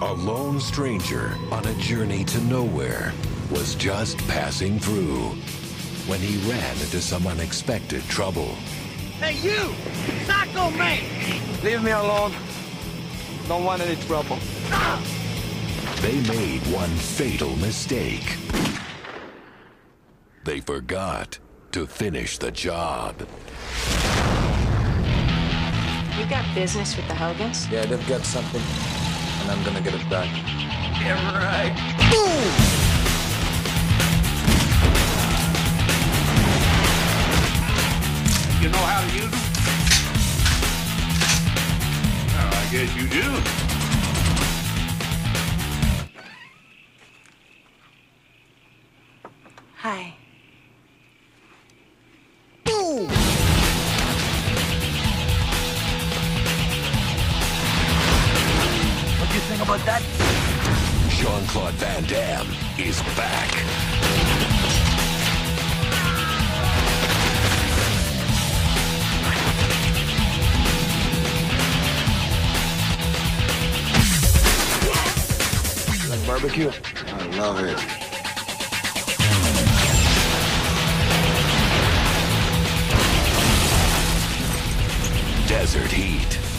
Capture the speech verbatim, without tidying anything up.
A lone stranger on a journey to nowhere was just passing through when he ran into some unexpected trouble. Hey, you! Psycho man! Leave me alone. Don't want any trouble. Ah! They made one fatal mistake. They forgot to finish the job. You got business with the Hogans? Yeah, they've got something, and I'm gonna get it back. Yeah, right. Boom! You know how to use them? Well, I guess you do. Hi. Boom! What do you think about that? Jean-Claude Van Damme is back. Like barbecue? I love it. Desert heat.